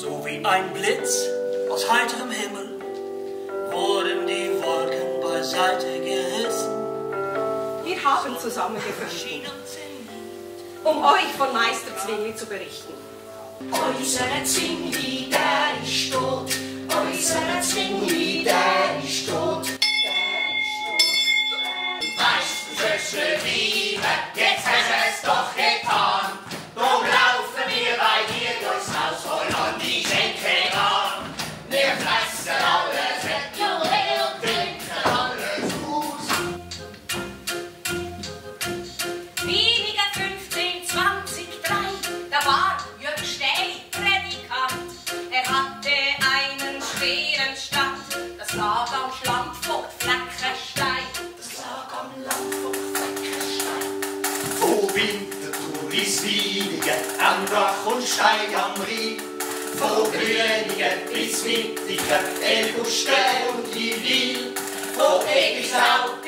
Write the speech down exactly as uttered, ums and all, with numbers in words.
So wie ein Blitz aus heiterem Himmel wurden die Wolken beiseite gerissen. Wir haben zusammengefunden, um euch von Meister Zwingli zu berichten. Unser Zwingli, der ist tot. Unser Zwingli, der ist tot. Weißt du, Schössle, Liebe, jetzt hast du es doch getan. Drum laufen wir bei dir durchs Haus, hol an die Schenke an. Wir fressen alles weg, und trinken alles aus. Weniger fünfzehn, zwanzig, drei, da war Jörg Stähli Prädikant. Er hatte einen schweren Stand, das lag am Schlammvogt Fleckenstein. Das lag am Landvogt Fleckenstein. Wo Winterthur bis Wiedingen, am Bach und Steig am Rhein. Von Grüningen bis Wittigen, Elbuste und Iwil. Von Egisau